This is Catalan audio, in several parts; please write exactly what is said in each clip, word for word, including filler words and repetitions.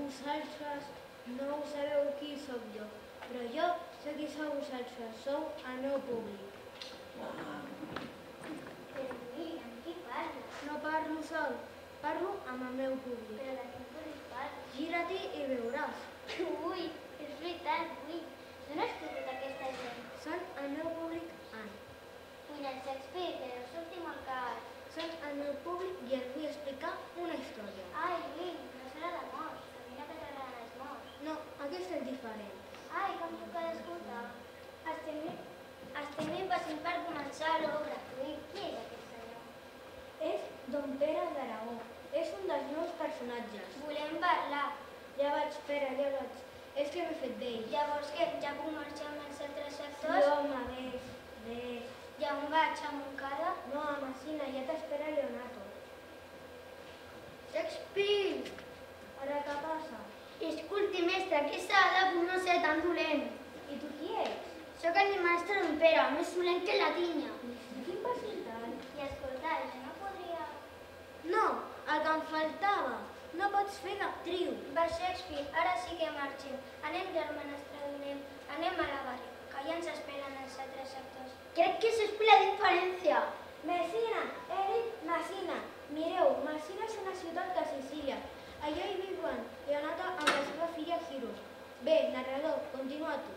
Vosaltres no ho sabeu qui sóc jo, però jo sé qui sou vosaltres, sou el meu públic. Però ui, amb qui parles? No parlo sol, parlo amb el meu públic. Però de quin públic parles? Gira-t'hi i veuràs. Ui, és veritat, ui. D'on has tret aquesta gent? Són el meu públic Anne. William Shakespeare, però surti molt car. Són el meu públic i els vull explicar una història. Ai, ui, no serà de morts. A mi no t'agradaran els morts. No, aquesta és diferent. Ai, com puc escoltar? Estem, estem impassint per començar l'obra. Ui, qui és aquest senyor? És Don Pere d'Aragó. És un dels meus personatges. Volem parlar. Ja vaig, Pere, ja vaig. És que m'he fet d'ell. Llavors què? Ja puc marxar amb els altres actors? Sí, home, ves, ves. I on vaig? A Montcada? No, a Messina, ja t'espera Leonardo. Shakespeare! Ara què passa? Escolti, mestre, aquesta hada puc no ser tan dolent. I tu qui ets? Soc el mestre Don Pere, més dolent que la tinya. Quin facilitat? I escolta, jo no podria... No, el que em faltava. No pots fer d'actriu. Va, Shakespeare, ara sí que marxem. Anem, germanestre, donem. Anem a la barri, que ja ens esperen els altres actors. Crec que s'explica la diferència. Messina, he dit Messina. Mireu, Messina és una ciutat de Sicília. Allà hi viuen Leonardo amb la seva filla Hiro. Bé, narrador, continua tu.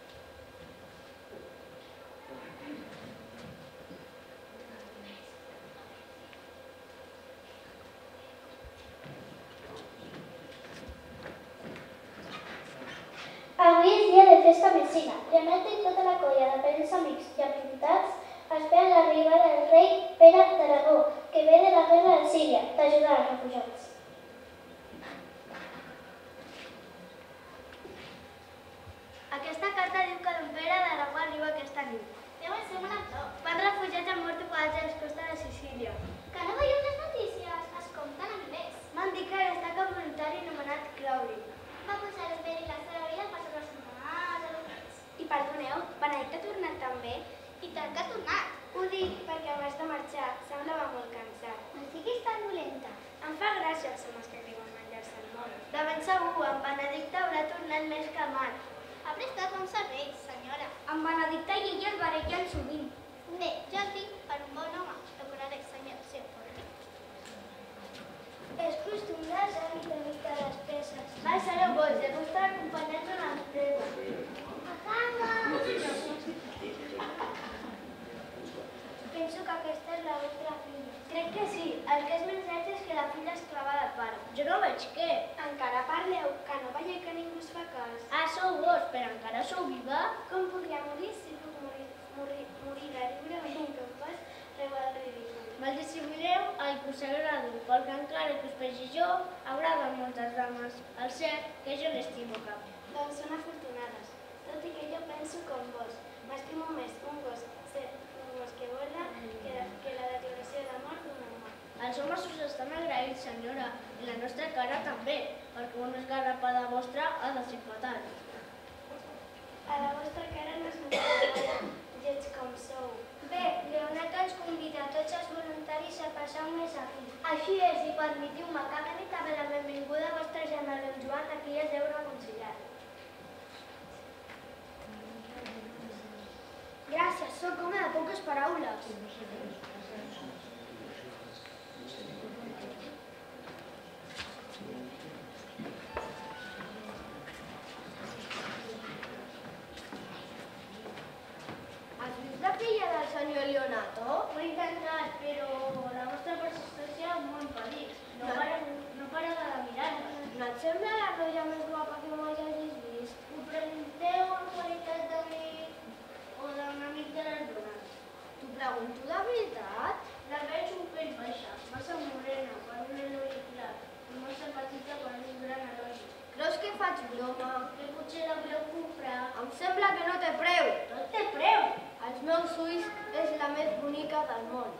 Avui és dia de festa a Messina. Leonardo i tota la colla de parents, amics i amistats esperen l'arribada del rei Pere d'Aragó, que ve de la guerra de Síria, d'ajudar els refugiats. Aquesta carta diu que Don Pere d'Aragó arriba aquesta nit. Deu ser un actor. Quants refugiats han mort ocupats a les costes de Sicília? Que no veieu les notícies? Es compten en milers. M'han dit que destaca un voluntari anomenat Crowley. Va posar el Pere i la seva vida per sobre els centenars de locals. I perdoneu, Benedict ha tornat també? I tant que ha tornat. Ho dic perquè abans de marxar semblava molt cansat. No siguis tan dolenta. Em fa gràcia els homes que diuen menjar-se el món. De ben segur, en Benedict haurà tornat més que mal. Ha prestat bons serveis, senyora. En Benedicte i ella el barallen sovint. Bé, jo el tinc per un bon home. Lo curaré, senyor, sí, perquè. És costum dels avis de mica les peces. Ai, sereu boig, de vostre acompanyats en el preu. Acaba! Penso que aquesta és la vostra filla. Crec que sí. El que és més cert és que la filla es clava de pare. Jo no veig què. Encara parleu, que no veieu que ningú us fa cas. Ah, sou vos, però encara sou viva? Com podria morir si puc morir, morir, morir de riure veient que em fas riure del ridícul? Me'l distribuireu al consagrador, perquè encara que us vegi jo, haurà de moltes dames. El cert que jo n'estimo cap. Doncs són afortunades, tot i que jo penso com vos. M'estimo més un gos, un gos que vola que, que la declaració de mort d'un home. Els homes us estan agraïts, senyora, i la nostra cara també, perquè una esgarrapada vostra ha de ser fatal. A la vostra cara no es m'agrada, llets com sou. Bé, Leonardo ens convida a tots els voluntaris a passar un mes aquí. Així és, i permetiu-me que m'he dit la benvinguda a vostre germà don Joan, a qui es deu reconciliar. Gràcies, sóc home de poques paraules. Has vist la filla del senyor Leonardo? Ho he intentat, però la vostra persistència és molt perill. No parava de mirar-me. No et sembla la noia més guapa que mai hagis vist? Ho pregunteu en qualitat d'amic o d'un amic de les dones? T'ho pregunto de veritat? La veig un pell baixa, massa morena per un elogi clar, i massa petita per un gran elogi. Creus que faig broma? Que potser la voleu comprar? Em sembla que no té preu. Tot té preu! Els meus ulls és la més bonica del món.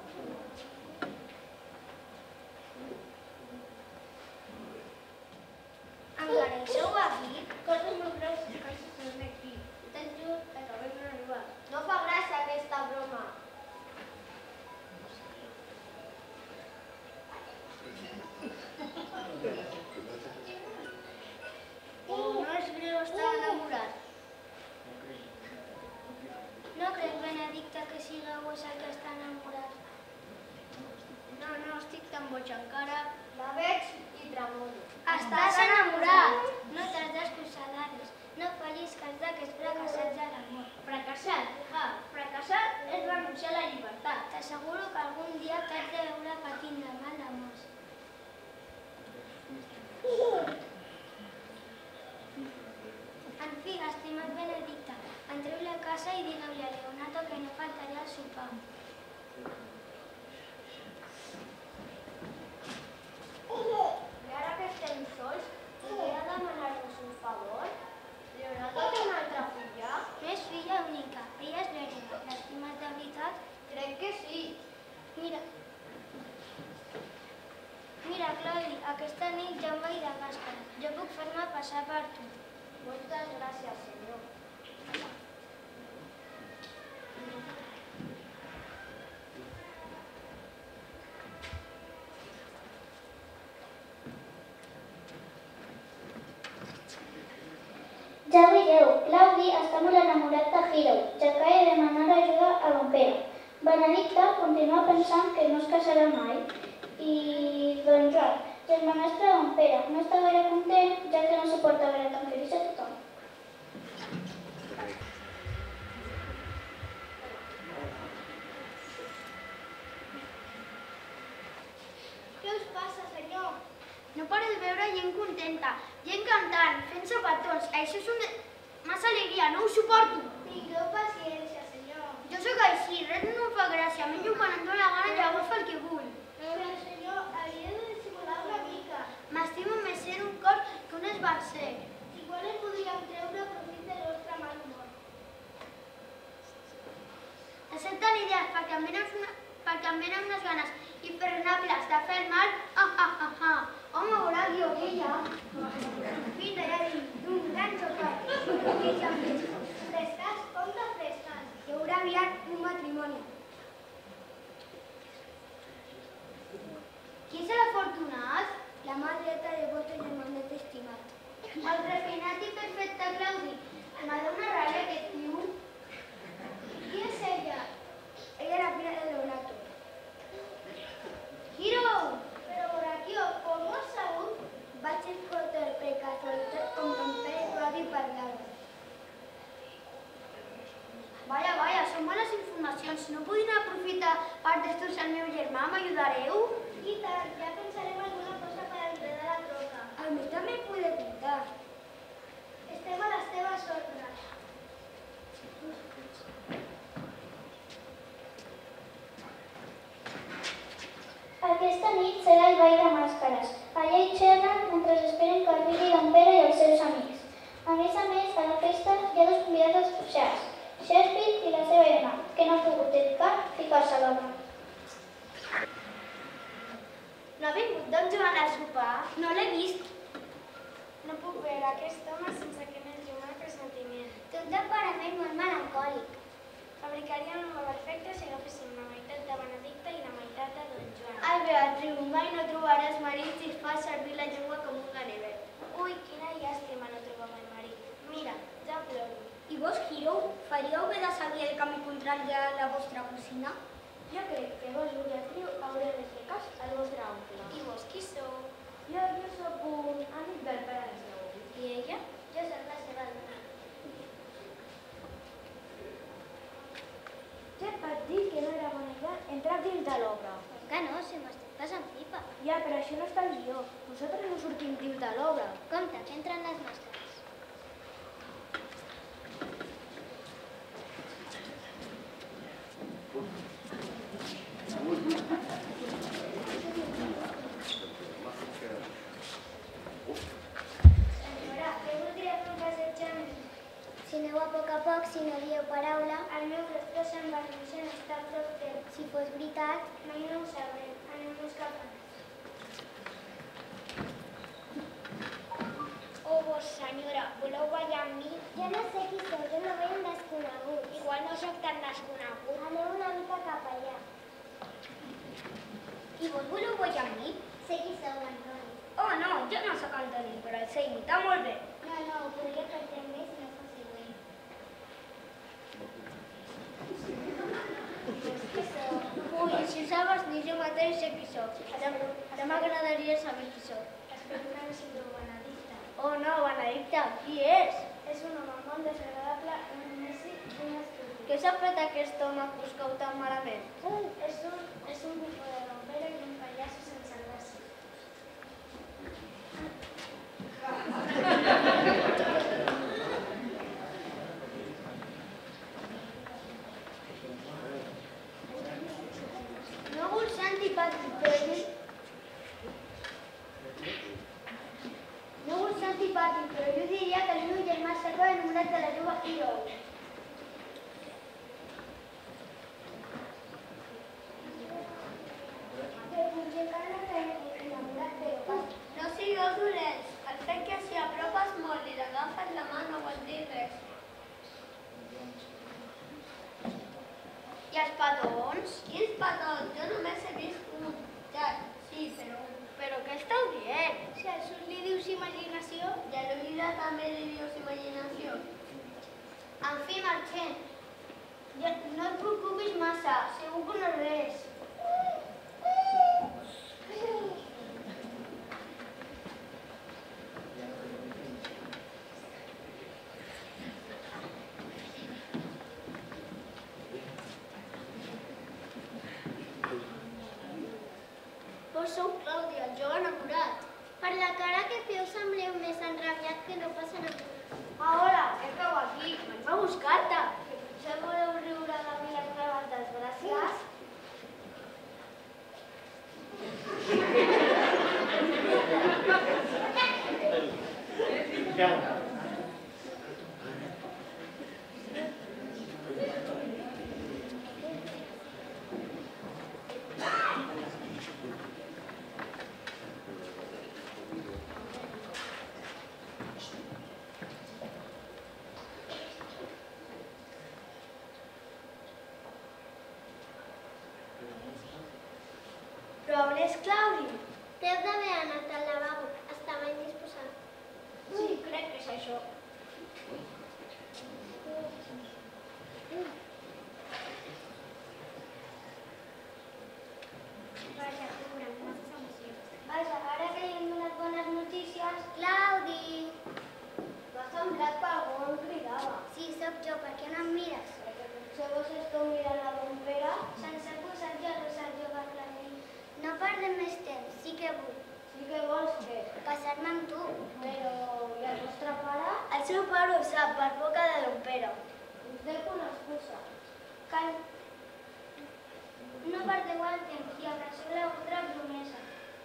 Encara hi sou aquí? Coses molt greus que s'estan aquí. T'han jut que acabem d'arribar. No fa gràcia aquesta broma. pensa que és fracassat a l'amor. Fracassat? Ah, fracassat és renunciar a la llibertat. T'asseguro que algun dia t'has de veure patint davant l'amor. En fi, estimat Benedicte, entreu-li a casa i digueu-li a Leonato que no faltaré al sopar. I ara que estem sols, podria demanar-nos un favor? Leonato té una altra filla? No és filla única, ella és Lorena. L'estimes de veritat? Crec que sí. Mira, Mira, Claudi, aquesta nit ja em vaig de màscara. Jo puc fer-me passar per tu. Moltes gràcies, senyor. Ja veieu, Claudi està molt enamorat de Hiro, ja que ha de demanar ajuda a Don Pere. Benedicte continua pensant que no es casarà mai. I Don Joan, germanastre de Don Pere, no està gaire content, ja que no suporta veure tan feliç a tothom. Què us passa, senyor? No paro de veure gent contenta, gent cantant, fent-se petons. Això és una massa alegria, no ho suporto. Tingueu paciència, senyor. Jo sóc així, res no em fa gràcia, menjo quan em dóna la gana i llavors fa el que vull. Però, senyor, havia de dissimular una mica. M'estimo més ser un cor que un esbarcer. Igual en podríem treure profit del vostre mal humor. Accepten idees perquè em venen, una, perquè em venen unes ganes imperdonables de fer mal. Ah, ah, ah, ah. Home, veurà jo, ella. Vinga, ja dic, d'un gran xocat. Frescas, com de frescas. Hi haurà aviat un matrimoni. Qui és l'afortunat? La mà dreta de vostre germanet estimat. El refinat i perfecte Claudi. M'ha donat una ràbia aquest tio. Qui és ella? Ella era filla de Leonato. Hiro! Però por aquí, com ho has sabut? Vaig escoltar per casualitat com Don Pere Claudi parlava. Vaya, vaya, són bones informacions. No podien aprofitar part d'estos al meu germà? M'ajudareu? I tant, ja pensarem alguna cosa per enredar la troca. A mi també em pude pintar. Estem a les teves ordres. Aquesta nit serà el ball de màscares. Allà hi xerren mentre esperen que arribi Don Pere i els seus amics. A més a més, a la festa hi ha dos convidats especials, Shakespeare i la seva dona, que no han pogut dedicar ficar-se a l'obra. No ha vingut Don Joan a sopar? No l'he vist. No puc veure aquest home sense que m'entri un mal pressentiment. Té un temperament molt melancòlic. Fabricaríem un home perfecte si agaféssim la meitat de Benedicte i la meitat de Don Joan. Ai, Beatriu, mai no trobaràs marit si fas servir la llengua com un ganivet. Ui, quina llàstima no trobar mai marit. Mira, ja ploro. I vos, Hiro, faríeu bé de seguir el camí contrari a la vostra cosina? Jo crec que vos, Beatriu, haureu de fer cas al vostre oncle. I vos qui sou? Jo, jo sóc un amic del pare del seu. I ella? Jo sóc la seva dona. Ja et vaig dir que no era bona idea entrar dins de l'obra. Que no, si m'estic passant pipa. Ja, però això no està al guió. Nosaltres no sortim dins de l'obra. Compte, que entren les màscares. Senyora, què voldria fer un passeig amb mi? Si aneu a poc a poc, si no dieu paraula, el meu rector Sant Barnisen està a prop teu. Si fos veritat, mai no ho sabrem. Anem-nos cap a Oh, vos, senyora, voleu ballar amb mi? Jo no sé qui sou, jo no veig un desconegut. Igual no sóc tan desconegut. Aneu una mica cap allà. I vos voleu ballar amb mi? Sé qui sou, Antoni. Oh, no, jo no sóc Antoni, però el sé imitar molt bé. No, no, ho podria fer també si no fos ell. Qui sou? Ui, si ho sabes, ni jo mateix sé qui sóc. Ara m'agradaria saber qui sóc. Espero que no sigueu Benedicte. Oh, no, Benedicte, qui és? És un home molt desagradable, un neci i un estúpid. Què s'ha fet aquest home que us cau tan malament? És un, és un bufó de bombero i un pallasso sense gràcia. No vull ser antipàtic, però jo... No vull ser antipàtic, però jo diria que el meu germà s'acaba enamorat de la teva Hiro. No sigueu dolents. El fet que si apropes molt i l'agafes la mà no vol dir res. I els petons? Quins petons? Jo només he vist un. Ja, sí, però... Però què esteu dient? Si a això li dius imaginació... I a l'Olida també li dius imaginació. En fi, marxem. Ja, no et preocupis massa, segur que no és res. Vos sou Clàudia, el jove enamorat. Per la cara que feu sembleu més enrabiat que no pas enamorat. Ah, hola, què feu aquí? Venim a buscar-te. Que potser voleu riure de mi les meves desgràcies? Però on és Claudi? Deu d'haver anat al lavabo. Estava indisposat. Sí, crec que és això. Vaja, pobra, masses emocions. Vaja, ara que li hem donat bones notícies... Claudi! M'ha semblat que algú em cridava. Sí, sóc jo, per què no em mires? Perquè potser vos esteu mirant a Don Pere. Se'ns ha posat gelós el jove Claudi. No perdem més temps, sí que vull. Sí que vols fer. Casar-me amb tu. Però i el vostre pare? El seu pare ho sap, per boca de Don Pere. Us deixo una excusa. Cal... No perdeu el temps i abraceu la vostra promesa.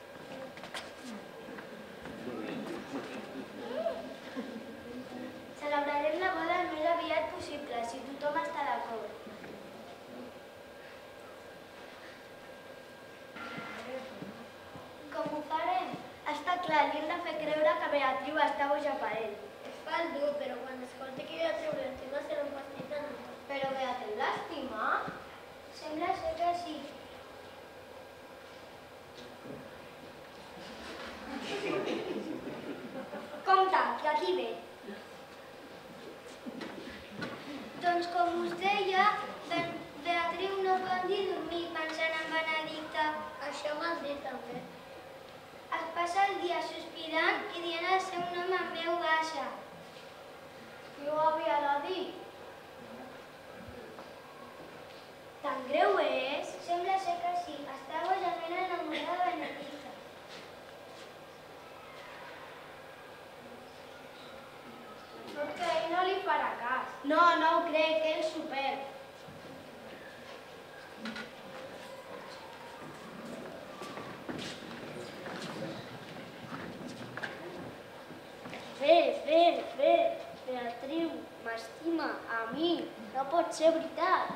Celebrarem la boda el més aviat possible, si tothom està d'acord. Com ho farem? Està clar, li hem de fer creure que Beatriu està boja per ell. Es fa el dur, però quan escolti que Beatriu l'estima serà un vestit de nota. Però Beatriu l'estima? Sembla ser que sí. Compte, que aquí ve. Doncs com us deia, Be- Beatriu no pot ni dormir pensant en Benedicte. Això m'has dit també. Es passa el dia sospirant i dient el seu nom en veu baixa. Qui ho havia de dir? Tan greu és? Sembla ser que sí. Està bojament enamorada de Benedicte. No que ell no li farà cas. No, no ho crec, ell s'ho perd. Bé, bé, bé, Beatriu, m'estima, a mi, no pot ser veritat.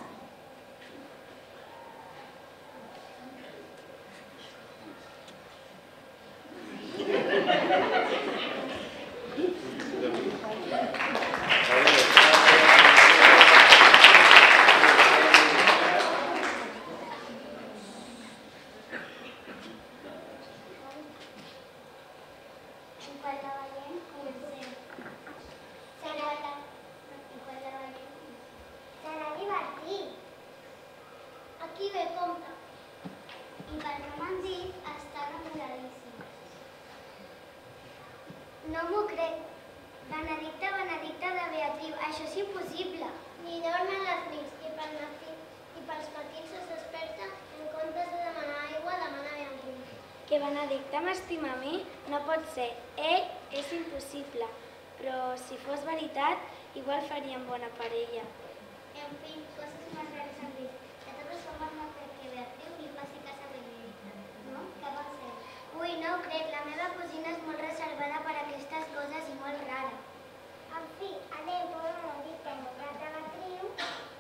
Un quart de veient, comencem. Serà, un quart de veient. Serà divertit. Aquí ve, compte. I pel que m'han dit, està enamoradíssim. No m'ho crec. Benedicte, Benedicte de Beatriu, això és impossible. Ni dormen les nits i pel matí i pels matins es desperta en comptes de demanar aigua, demana Beatriu. Que Benedicte m'estima a mi no pot ser. Ell és impossible, però si fos veritat, igual faríem bona parella. En fi, coses més rares han vist. De totes formes no crec que Beatriu li faci cas a Benedicte. No? Què va ser? Ui, no ho crec. La meva cosina és molt reservada per aquestes coses i molt rara. En fi, anem per un dit enamorat de Beatriu.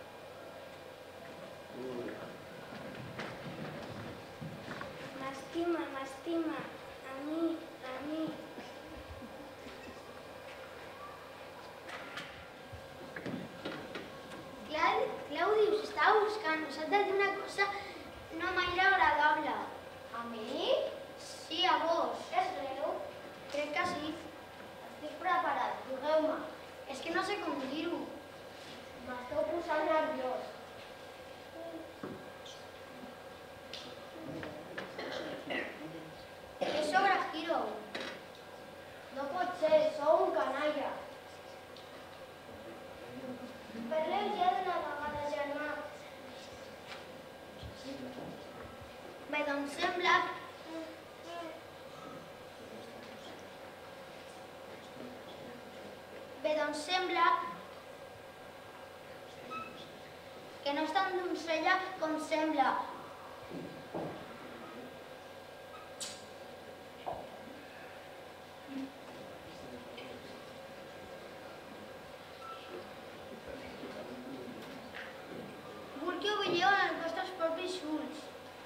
M'estima, m'estima. A mi, a mi. Claudi, us estava buscant. Us haig de dir una cosa no gaire agradable. A mi? Sí, a vos. És greu? Crec que sí. Estic preparat, digueu-me. És que no sé com dir-ho. M'esteu posant nerviós. És sobre Hiro. No pot ser, sou un canalla. Parleu ja d'una vegada, germà. Bé, doncs sembla... Bé, doncs sembla... que no és tan donzella com sembla. Vull que ho veieu en els vostres propis ulls.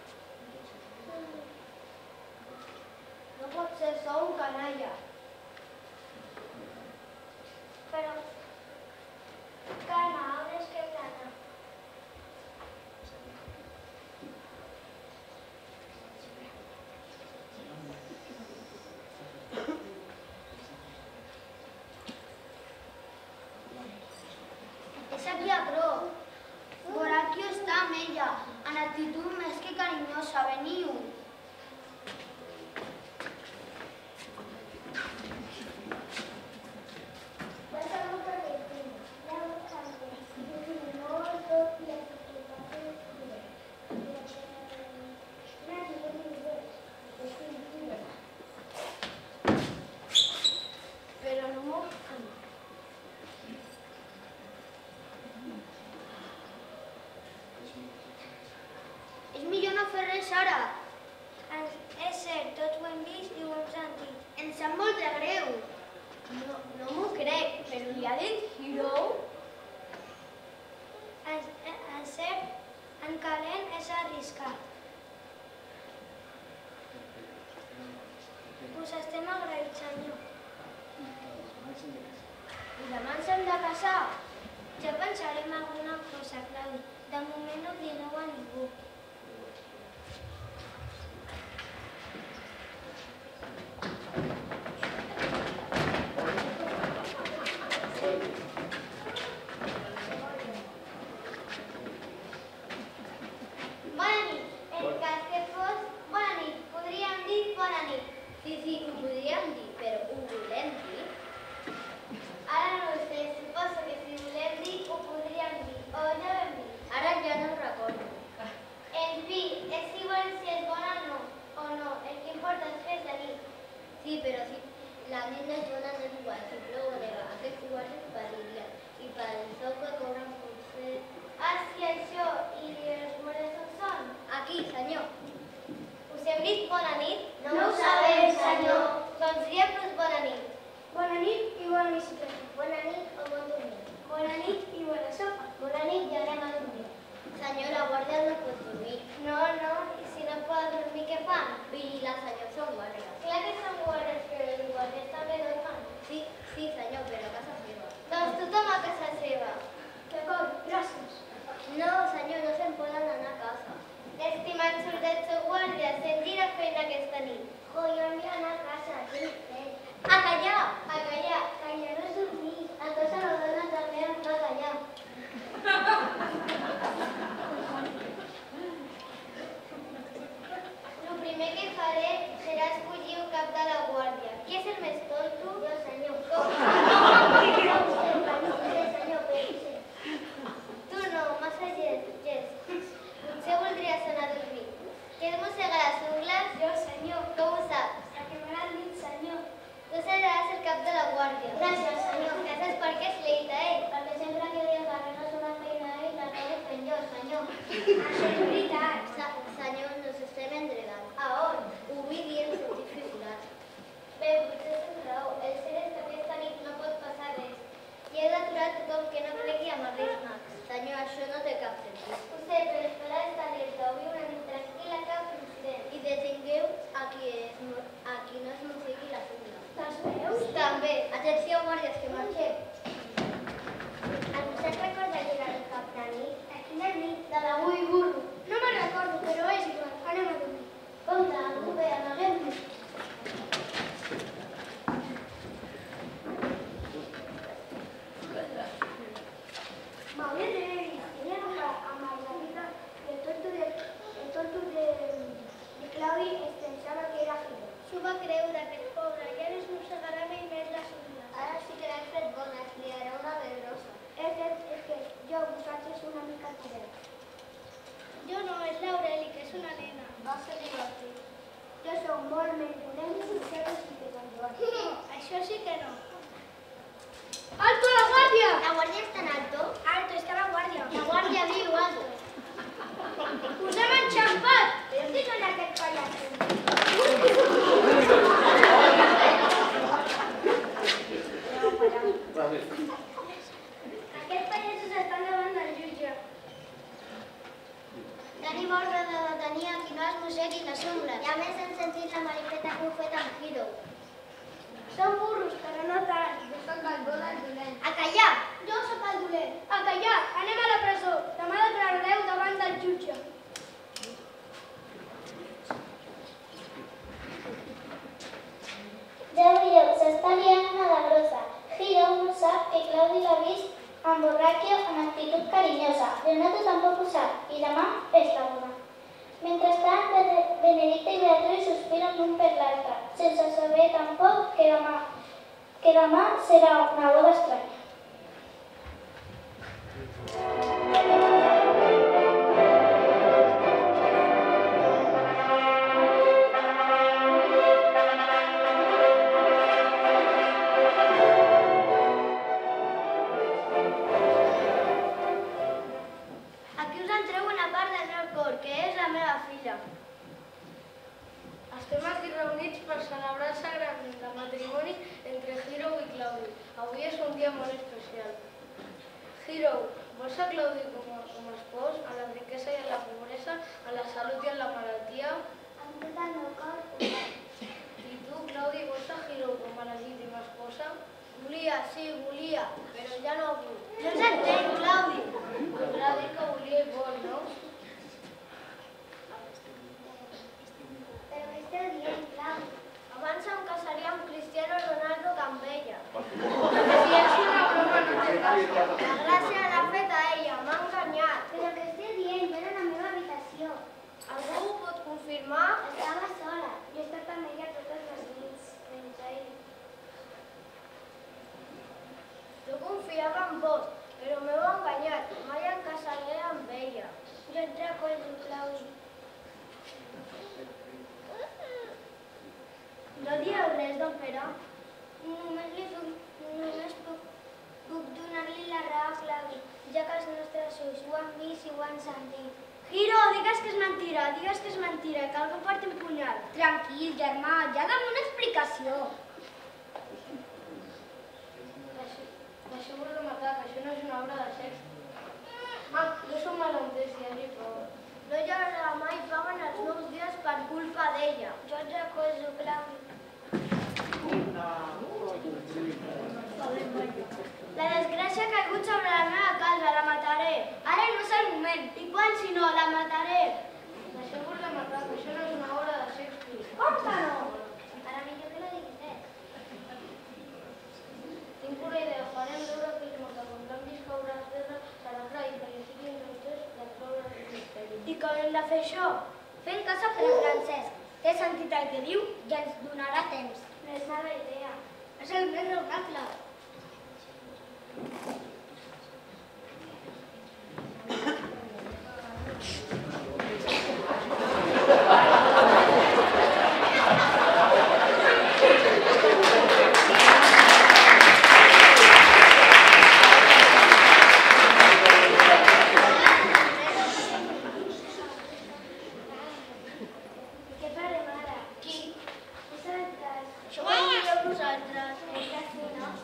No pot ser, sou un canalla. Però... Calma, obres que plata. És aquí a prop. Boracchio està amb ella, en actitud més que carinyosa. Veniu. Però no m'ho... És millor no fer res ara. És cert, tots ho hem vist i ho hem sentit. Em sap molt de greu. No, no m'ho crec, però li ha dit Hiro? En cert, en calent és arriscat. Us estem agraïts, senyor. I demà ens hem de casar? Ja pensarem alguna cosa, Claudi. De moment no digueu a ningú. Bona nit. En cas que fos bona nit, podríem dir bona nit. Sí, sí, ho podríem dir, però ho volem dir? Ara no ho sé, suposo que si volem dir, ho podríem dir, o ja vam dir. Ara ja no ho recordo. En fi, és igual si és bona o no, o no, el que importa és que és de nit. Sí, però si la nit no és bona no és igual, si plou o neva, aquests iguals es perillen, i pel sou que cobren potser... Ah, sí, això, i els molts on són? Aquí, senyor. Us hem dit bona nit? No ho sabem, senyor. Doncs diem-nos bona nit. Bona nit i bona bicicleta. Bona nit o bon dormir. Bona nit i bona sopa. Bona nit i anem a dormir. Senyor, la guàrdia no pot dormir. No, no, i si no pot dormir, què fan? Vigilar, senyor, són guàrdies. Clar que són guàrdies, però els guàrdies també dormen. Sí, sí, senyor, però a casa seva. Doncs tothom a casa seva. D'acord, gràcies. No, senyor, no se'n poden anar a casa. Estimats soldats o guàrdies, sent quina feina aquesta nit. Jo, jo em vull anar a casa, tinc fet. A callar! A callar! Callar no és dormir. A casa la dona també em fa callar. El primer que faré serà escollir un cap de la guàrdia. Qui és el més tonto? Jo, senyor. Com? Això no té cap sentit. Ho sé, però espera estar alerta, avui una nit tranquil·la cap incident. I detingueu a qui, es, a qui no es mossegui la funda. Te'ls veus? També. Atenció, guàrdies, que marxem. Algú se'n recorda que era el cap de nit? A quina nit? De l'avui, burro. No me'n recordo, però és igual. Anem a dormir. Compte, algú ve, amaguem-nos. S'ho va creure, aquest pobre, ja no es mossegarà mai més la funda. Ara sí que l'hem fet bona, es liarà una de grossa. És cert, és que jo, vosaltres una mica tireu. Jo no, és l'Aureli, que és una nena. Va ser divertit. Jo sóc molt més dolent i vosaltres sí que són joves. No, això sí que no. Alto, la guàrdia! La guàrdia està en alto? Alto, està la guàrdia. La guàrdia diu alto. Us hem enxampat! Però qui són aquests pallassos? Aquests pallassos estan davant del jutge. Tenim ordre de detenir a qui no es mossegui les ungles. I a més hem sentit la marifeta que heu fet amb Hiro. Són burros, però no tant. Jo soc el bo del dolent. A callar! Jo sóc el dolent. A callar, anem a la presó. Demà declarareu davant del jutge. Ja veieu, s'està liant una de grossa. Hiro no sap que Claudi l'ha vist amb Borrachio en actitud carinyosa. Leonato tampoc ho sap, i demà és la bona. Mentrestant, Benedicta i Beatriz sospiren l'un per l'altre, sense saber tampoc que demà, que demà serà una boda estranya. Aquí us entreu una part del meu cor, que és la meva filla. Estem aquí reunits per celebrar el sagrament de matrimoni entre Hiro i Claudi. Avui és un dia molt especial. Hiro, vols a Claudi com a, com a espòs, a la riquesa i a la pobresa, a la salut i a la malaltia? Amb tot el meu cor, I tu, Claudi, vols a Hiro com a legítima esposa? Volia, sí, volia, però ja no vull. no ens entenc, Claudi. Podrà dir que volia i vol, no? Però què esteu dient, Claudi? Abans em casaria amb Cristiano Ronaldo que amb ella. Si és una broma, no té gràcia. La gràcia l'ha fet a ella, m'ha enganyat. Però què esteu dient? Jo era a la meva habitació. Algú ho pot confirmar? Estava sola. Jo he estat amb ella totes les nits, menys ahir. Jo confiava en vos, però m'heu enganyat. Mai em casaré amb ella. Jo et recolzo, Claudi. No dieu res, don Pere? Només, li puc, només puc, puc donar-li la raó a Claudi, ja que els nostres ulls ho han vist i ho han sentit. Hiro, digues que és mentira, digues que és mentira, que algú porti un punyal. Tranquil, germà, ja dame una explicació. M'asseguro de matar, que això no és una obra de sexe. Ah, jo som malentès i hagi prou. No hi haurà mai paguen els meus dies per culpa d'ella. Jo et recolzo, Claudi. La desgràcia ha caigut sobre la meva casa, la mataré. Ara no és el moment, i quan si no, la mataré. M'asseguro de matar, que això no és una obra de Shakespeare. Com que no? Ara millor que no diguis res. Tinc una idea, farem veure que els matacontantis caurà a terra, serà raït, perquè siguin entès d'excloure el misteri. I com hem de fer això? Fent cas a Fre Francesc. Té sentit el que diu i ens donarà temps. No és mala idea. És el més raonable. Què farem ara? Qui? Vosaltres. Això ho digueu vosaltres. És que sí, no?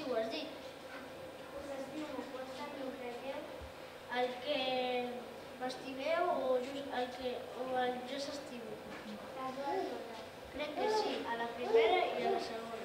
sí ho has dit. Us estimo, força i ho creieu? El que m'estimeu o el que o el jo s'estimo? Les dues coses. Crec que sí, a la primera i a la segona.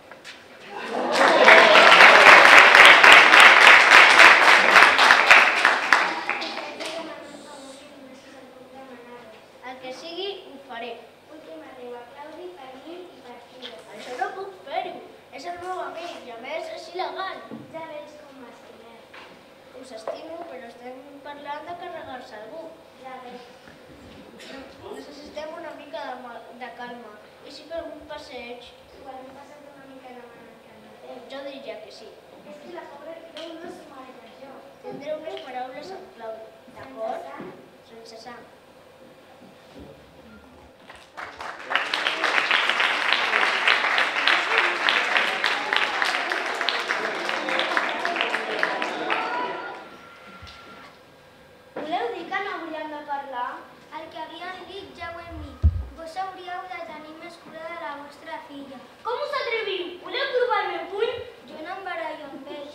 El que sigui, ho faré. Última adéu a Claudi, per mi i per Quiro. Això no puc fer-ho. És el meu amic i a més és il·legal. Ja veig com m'estimeu. Us estimo, però estem parlant de carregar-se algú. Ja veig. Necessitem una mica de, ma- de calma. I si fem un passeig? Ho hem passat una mica de mal calma. Jo diria que sí. És que la pobra Quiro no s'ho mereix això. Tindré unes paraules amb Claudi, d'acord? Sense sang. Voleu dir que no hauríem de parlar? El que havíem dit ja ho hem dit. Vos hauríeu de tenir més cura de la vostra filla. Com us atreviu? Voleu provar el meu puny? Jo no em barallo amb ells.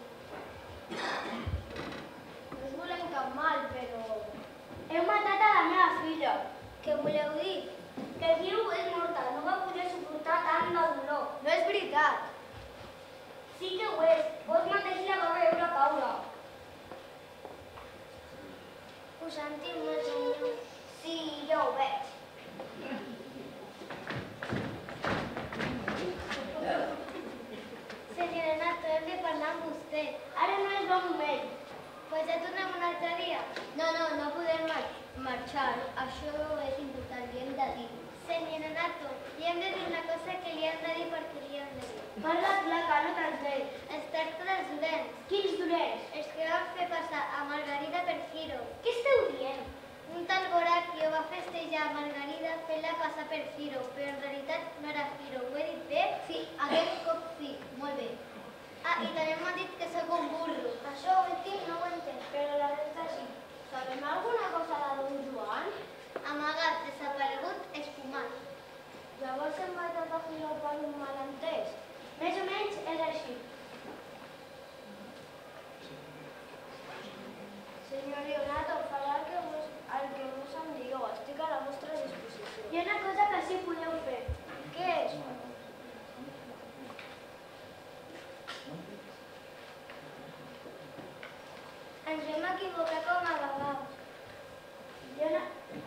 No us volem cap mal, però... Heu matat a la meva filla. Què voleu dir? Que el Quiro és mortal, no va poder suportar tant de dolor. No és veritat. Sí que ho és. Vos mateix la va veure caure. Ho sentim molt, senyor. Sí, jo ho veig. Senyor Renato, hem de parlar amb vostè. Ara no és bon moment. Pues ja tornem un altre dia. No, no, no podem mar marxar. Això és important, li hem de dir. Senyor Renato, li hem de dir una cosa que li hem de dir perquè li hem de dir. Parla clar, que no t'entenc. Es tracta dels dolents. Quins dolents? Els que van fer passar a Margarida per Hiro. Què esteu dient? Un tal Gorakio va festejar a Margarida fent-la passar per Hiro, però en realitat no era Hiro. Ho he dit bé? Sí, aquest cop sí. Molt bé. Ah, i també m'han dit que sóc un burro. Això ho entenc, no ho entenc, però la resta sí. Sabem alguna cosa de don Joan? Amagat, desaparegut, esfumat. Llavors hem matat a Hiro per un malentès. Més o menys és així. Senyor Leonato, farà el que vos, el que vos em digueu. Estic a la vostra disposició. Hi ha una cosa que sí podeu fer. Què és? Ens vam equivocar com a vegades. Hi ha una...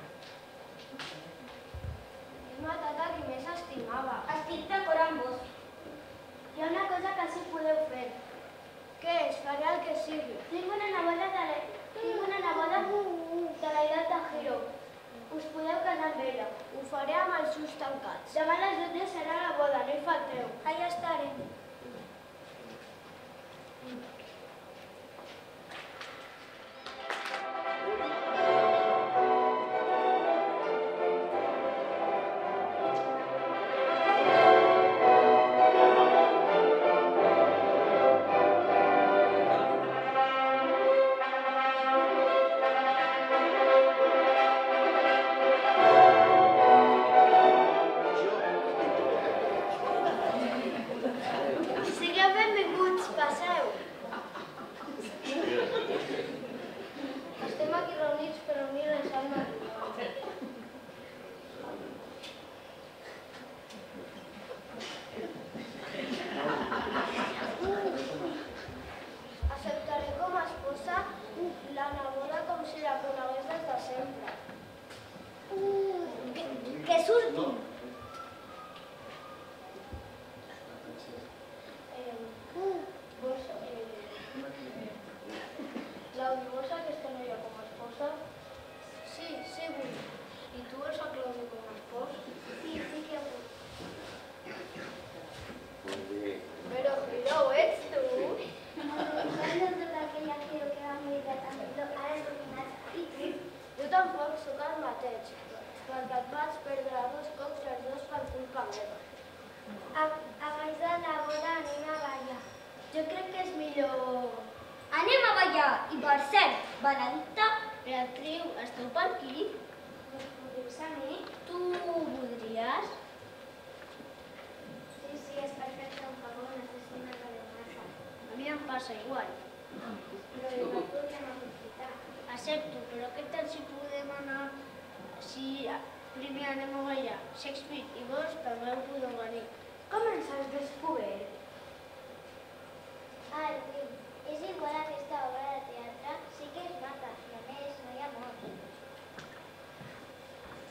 He matat a qui més estimava. Estic d'acord amb vos. Hi ha una cosa que sí podeu fer. Què és? Faré el que sigui. Tinc una neboda de la... Tinc una neboda de l'edat de Hiro. Us podeu casar amb ella. Ho faré amb els ulls tancats. Demà a les dotze serà la boda, no hi falteu. Allà estarem. Sigueu benvinguts, passeu. Estem aquí reunits per unir les almes. Acceptaré com a esposa la neboda com si la conegués des de sempre. Que, que surtin. Vos, eh... Claudi, vols aquesta noia com a esposa? Sí, sí, vull. I tu vols a Claudi com a espòs? Sí, sí que vull. Però, Hiro, ets tu? Recordo tota aquella Hiro que va morir de tant dolor, ara és dominat. Jo tampoc sóc el mateix, perquè et vaig perdre dos cops i els dos per culpa meva. Abans de la boda anem a ballar. Jo crec que és millor... Anem a ballar! I per cert, Benedicta, Beatriu, esteu per aquí? Vols podrir-se a mi? Tu voldries? Sí, sí, és perfecte, un favor, necessito una calendari. passa igual. Però igual podríem aprofitar. Accepto, però què tal si podem anar... Si primer anem a ballar Shakespeare i vos també ho podeu venir. Com ens has descobert? Ah, Lluís, és igual aquesta obra de teatre, sí que és maca, i a més no hi ha morts.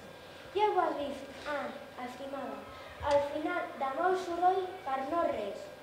Ja ho has vist. Ah, estimada, al final demà us soroll per no res.